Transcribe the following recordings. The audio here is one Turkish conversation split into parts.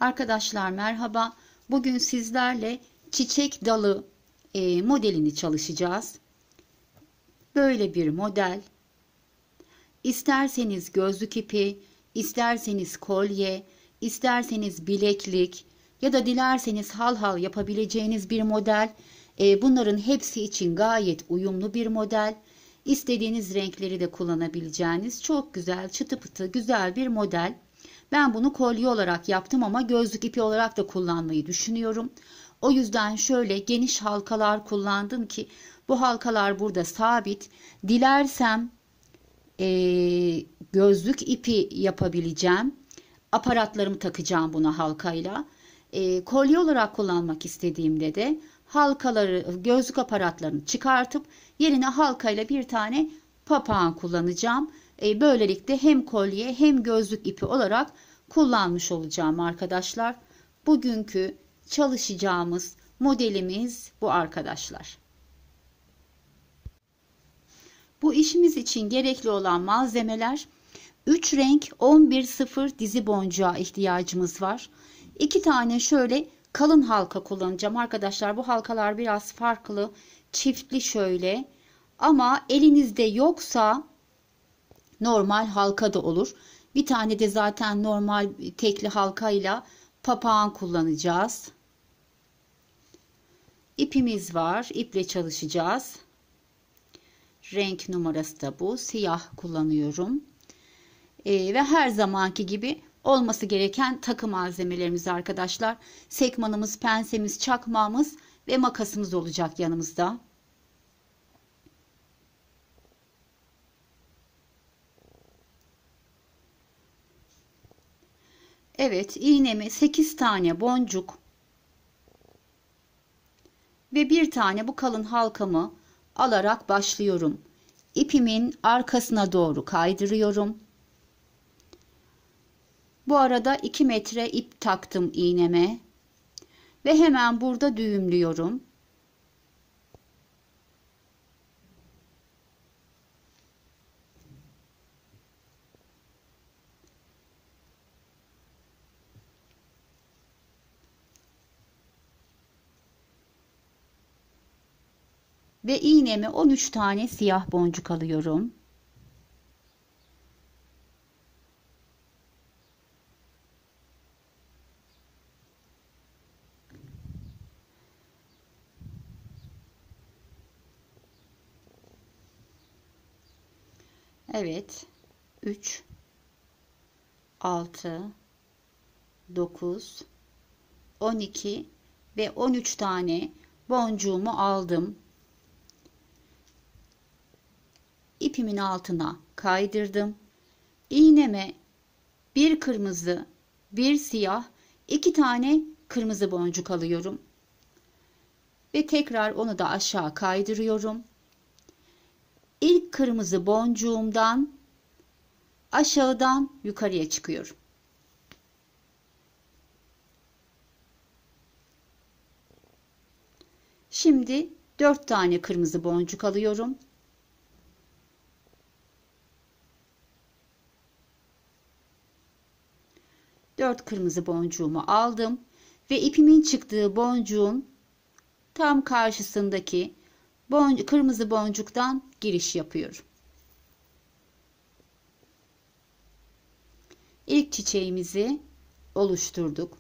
Arkadaşlar merhaba. Bugün sizlerle çiçek dalı modelini çalışacağız. Böyle bir model. İsterseniz gözlük ipi, isterseniz kolye, isterseniz bileklik ya da dilerseniz hal hal yapabileceğiniz bir model. Bunların hepsi için gayet uyumlu bir model. İstediğiniz renkleri de kullanabileceğiniz çok güzel, çıtı pıtı güzel bir model. Ben bunu kolye olarak yaptım ama gözlük ipi olarak da kullanmayı düşünüyorum. O yüzden şöyle geniş halkalar kullandım ki bu halkalar burada sabit. Dilersem gözlük ipi yapabileceğim. Aparatlarımı takacağım buna halkayla. Kolye olarak kullanmak istediğimde de halkaları, gözlük aparatlarını çıkartıp yerine halkayla bir tane papağan kullanacağım. Böylelikle hem kolye hem gözlük ipi olarak kullanmış olacağım arkadaşlar. Bugünkü çalışacağımız modelimiz bu arkadaşlar. Bu işimiz için gerekli olan malzemeler 3 renk 11-0 dizi boncuğa ihtiyacımız var. 2 tane şöyle kalın halka kullanacağım arkadaşlar. Bu halkalar biraz farklı, çiftli şöyle. Ama elinizde yoksa normal halka da olur. Bir tane de zaten normal tekli halkayla papağan kullanacağız. İpimiz var. İple çalışacağız. Renk numarası da bu. Siyah kullanıyorum. Ve her zamanki gibi olması gereken takı malzemelerimiz arkadaşlar. Sekmanımız, pensemiz, çakmağımız ve makasımız olacak yanımızda. Evet, iğnemi 8 tane boncuk ve bir tane bu kalın halkamı alarak başlıyorum. İpimin arkasına doğru kaydırıyorum. Bu arada 2 metre ip taktım iğneme ve hemen burada düğümlüyorum. Ve iğneme 13 tane siyah boncuk alıyorum. Evet. 3 6 9 12 ve 13 tane boncuğumu aldım. İpimin altına kaydırdım. İğneme bir kırmızı, bir siyah, 2 tane kırmızı boncuk alıyorum. Ve tekrar onu da aşağı kaydırıyorum. İlk kırmızı boncuğumdan aşağıdan yukarıya çıkıyorum. Şimdi 4 tane kırmızı boncuk alıyorum. Dört kırmızı boncuğumu aldım ve ipimin çıktığı boncuğun tam karşısındaki kırmızı boncuktan giriş yapıyorum. İlk çiçeğimizi oluşturduk.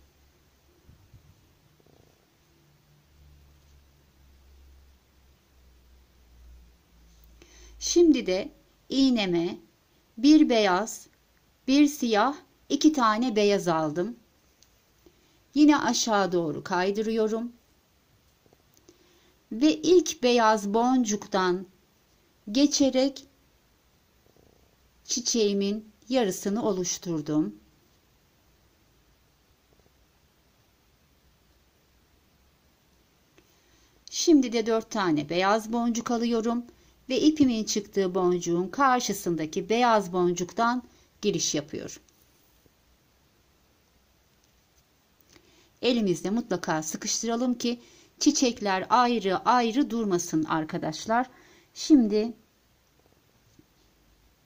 Şimdi de iğneme bir beyaz, bir siyah, 2 tane beyaz aldım. Yine aşağı doğru kaydırıyorum. Ve ilk beyaz boncuktan geçerek çiçeğimin yarısını oluşturdum. Şimdi de 4 tane beyaz boncuk alıyorum ve ipimin çıktığı boncuğun karşısındaki beyaz boncuktan giriş yapıyorum. Elimizde mutlaka sıkıştıralım ki çiçekler ayrı ayrı durmasın arkadaşlar. Şimdi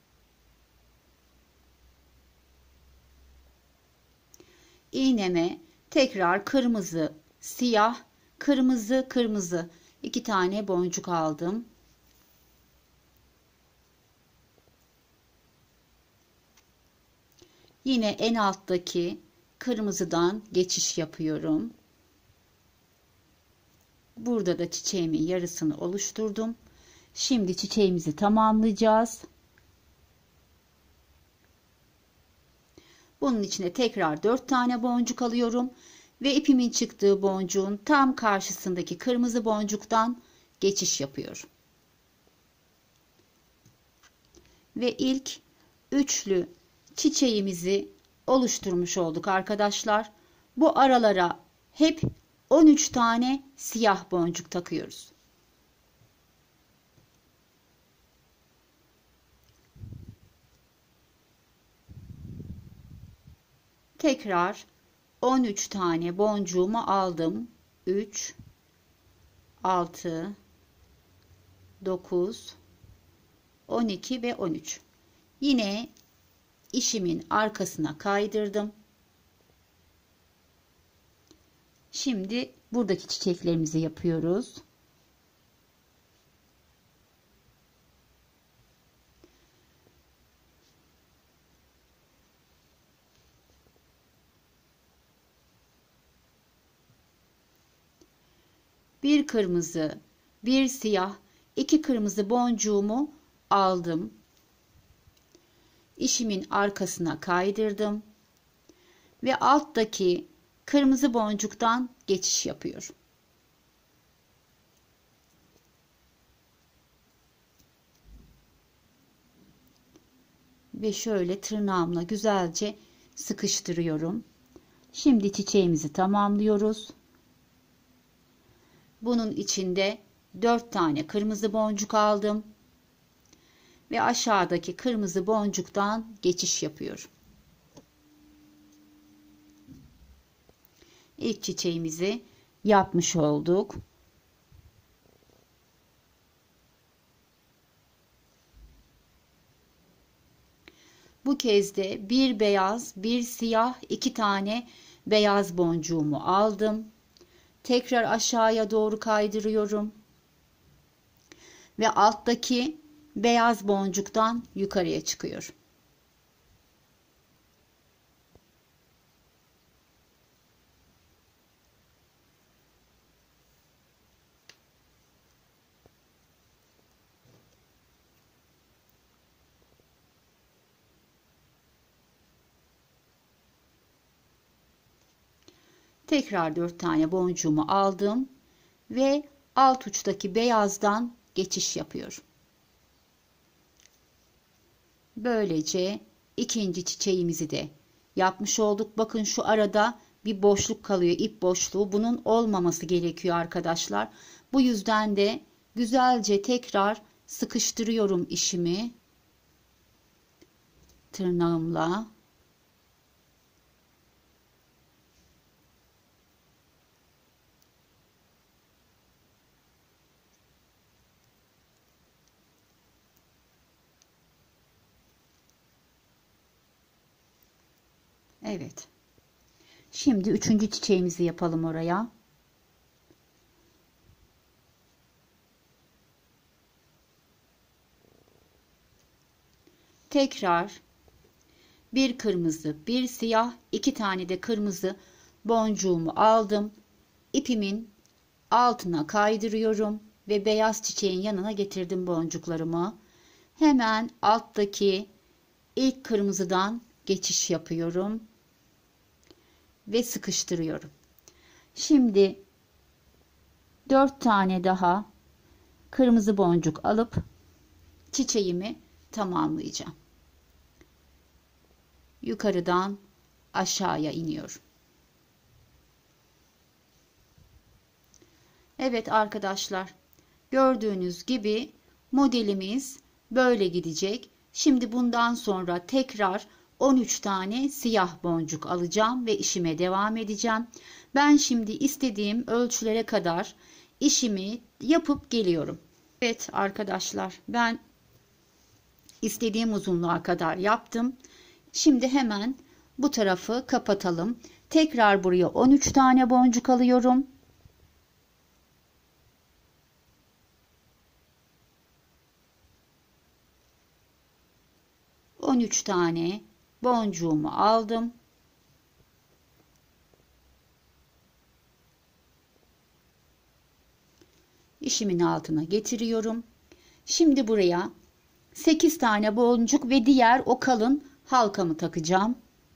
iğneme Tekrar kırmızı, siyah, kırmızı, kırmızı. 2 tane boncuk aldım. Yine en alttaki kırmızıdan geçiş yapıyorum. Burada da çiçeğimin yarısını oluşturdum. Şimdi çiçeğimizi tamamlayacağız. Bunun içine tekrar 4 tane boncuk alıyorum ve ipimin çıktığı boncuğun tam karşısındaki kırmızı boncuktan geçiş yapıyorum. Ve ilk üçlü çiçeğimizi oluşturmuş olduk arkadaşlar. Bu aralara hep 13 tane siyah boncuk takıyoruz. Tekrar 13 tane boncuğumu aldım. 3, 6, 9, 12 ve 13. Yine işimin arkasına kaydırdım. Şimdi buradaki çiçeklerimizi yapıyoruz. Bir kırmızı, bir siyah, 2 kırmızı boncuğumu aldım. İşimin arkasına kaydırdım ve alttaki kırmızı boncuktan geçiş yapıyorum. Ve şöyle tırnağımla güzelce sıkıştırıyorum. Şimdi çiçeğimizi tamamlıyoruz. Bunun içinde 4 tane kırmızı boncuk aldım ve aşağıdaki kırmızı boncuktan geçiş yapıyorum. İlk çiçeğimizi yapmış olduk. Bu kez de bir beyaz, bir siyah, 2 tane beyaz boncuğumu aldım. Tekrar aşağıya doğru kaydırıyorum. Ve alttaki beyaz boncuktan yukarıya çıkıyorum. Tekrar 4 tane boncuğumu aldım ve alt uçtaki beyazdan geçiş yapıyorum. Böylece ikinci çiçeğimizi de yapmış olduk. Bakın şu arada bir boşluk kalıyor, ip boşluğu. Bunun olmaması gerekiyor arkadaşlar. Bu yüzden de güzelce tekrar sıkıştırıyorum işimi tırnağımla. Evet. Şimdi üçüncü çiçeğimizi yapalım oraya. Tekrar bir kırmızı, bir siyah, 2 tane de kırmızı boncuğumu aldım. İpimin altına kaydırıyorum ve beyaz çiçeğin yanına getirdim boncuklarımı. Hemen alttaki ilk kırmızıdan geçiş yapıyorum ve sıkıştırıyorum. Şimdi 4 tane daha kırmızı boncuk alıp çiçeğimi tamamlayacağım. Yukarıdan aşağıya iniyorum. Evet arkadaşlar, gördüğünüz gibi modelimiz böyle gidecek. Şimdi bundan sonra tekrar 13 tane siyah boncuk alacağım ve işime devam edeceğim. Ben şimdi istediğim ölçülere kadar işimi yapıp geliyorum. Evet arkadaşlar, ben istediğim uzunluğa kadar yaptım. Şimdi hemen bu tarafı kapatalım. Tekrar buraya 13 tane boncuk alıyorum. ...13 tane boncuğumu aldım. İşimin altına getiriyorum. Şimdi buraya 8 tane boncuk ve diğer o kalın halkamı takacağım.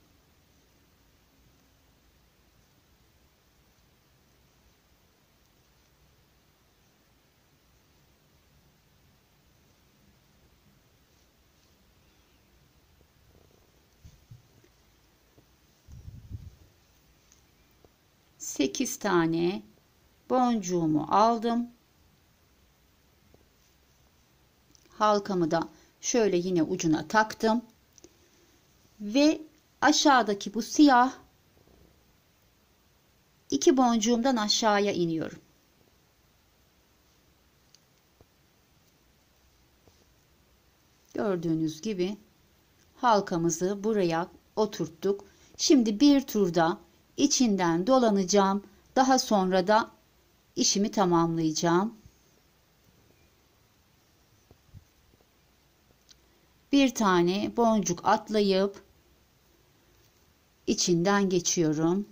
Sekiz tane boncuğumu aldım. Halkamı da şöyle yine ucuna taktım. Ve aşağıdaki bu siyah 2 boncuğumdan aşağıya iniyorum. Gördüğünüz gibi halkamızı buraya oturttuk. Şimdi bir turda içinden dolanacağım. Daha sonra da işimi tamamlayacağım. Bir tane boncuk atlayıp içinden geçiyorum.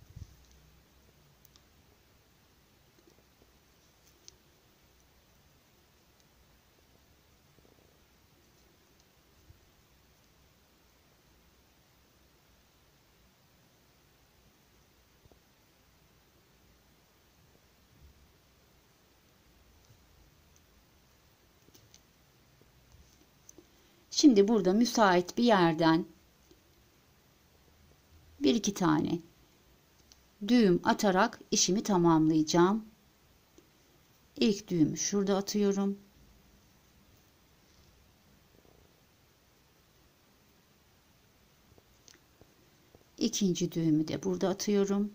Şimdi burada müsait bir yerden bir iki tane düğüm atarak işimi tamamlayacağım. İlk düğümü şurada atıyorum. İkinci düğümü de burada atıyorum.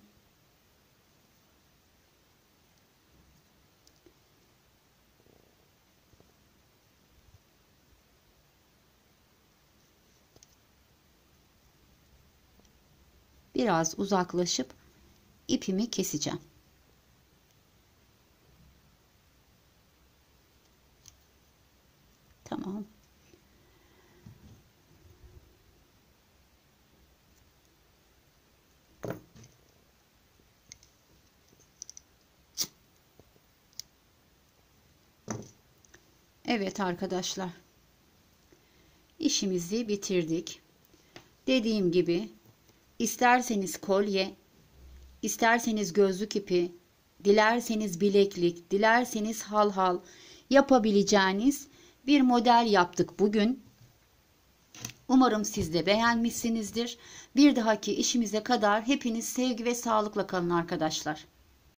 Biraz uzaklaşıp ipimi keseceğim. Tamam. Evet arkadaşlar. İşimizi bitirdik. Dediğim gibi isterseniz kolye, isterseniz gözlük ipi, dilerseniz bileklik, dilerseniz halhal yapabileceğiniz bir model yaptık bugün. Umarım siz de beğenmişsinizdir. Bir dahaki işimize kadar hepiniz sevgi ve sağlıkla kalın arkadaşlar.